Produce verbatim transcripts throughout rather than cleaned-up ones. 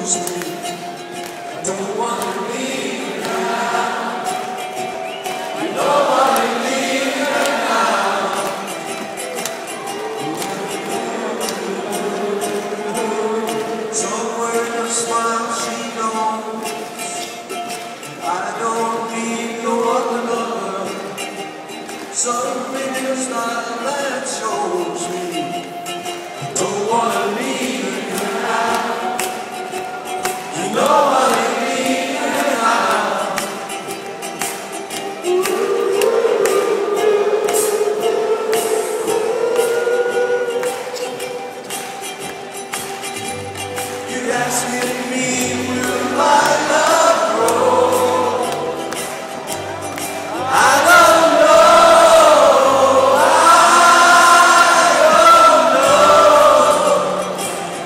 chose me. I don't wanna leave now. I don't wanna leave now. Somewhere in a smile she knows I don't need no other lover. Something in a smile that shows me I don't wanna leave her now. You know I leave her now. You asking me, will my love grow? I don't know, I don't know.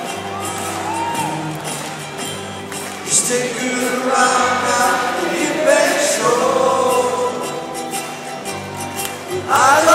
Just take good around now, you bet sure I